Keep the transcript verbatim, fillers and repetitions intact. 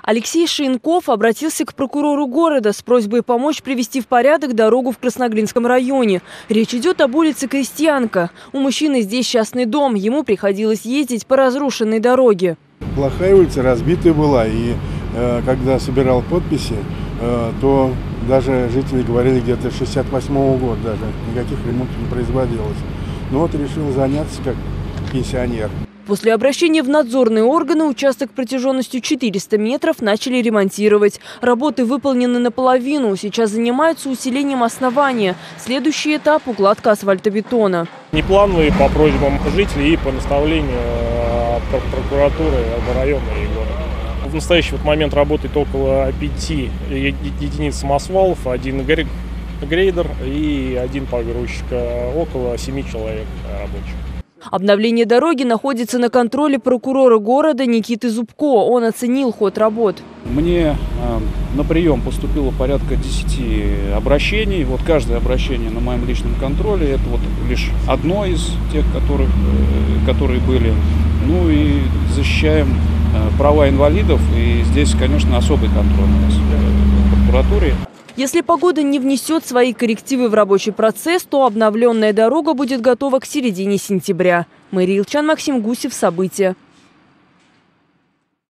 Алексей Шейнков обратился к прокурору города с просьбой помочь привести в порядок дорогу в Красноглинском районе. Речь идет об улице Крестьянка. У мужчины здесь частный дом. Ему приходилось ездить по разрушенной дороге. Плохая улица, разбитая была. И э, когда собирал подписи, э, то даже жители говорили, где-то шестьдесят восьмого года даже никаких ремонтов не производилось. Но вот решил заняться как пенсионер. После обращения в надзорные органы участок протяженностью четыреста метров начали ремонтировать. Работы выполнены наполовину. Сейчас занимаются усилением основания. Следующий этап – укладка асфальтобетона. Неплановые по просьбам жителей и по наставлению прокуратуры района и города. В настоящий вот момент работает около пяти единиц самосвалов, один грейдер и один погрузчик. Около семи человек рабочих. Обновление дороги находится на контроле прокурора города Никиты Зубко. Он оценил ход работ. Мне э, на прием поступило порядка десяти обращений. Вот каждое обращение на моем личном контроле. Это вот лишь одно из тех, которых, э, которые были. Ну и защищаем э, права инвалидов. И здесь, конечно, особый контроль у нас в прокуратуре. Если погода не внесет свои коррективы в рабочий процесс, то обновленная дорога будет готова к середине сентября. Мария Илчан, Максим Гусев. События.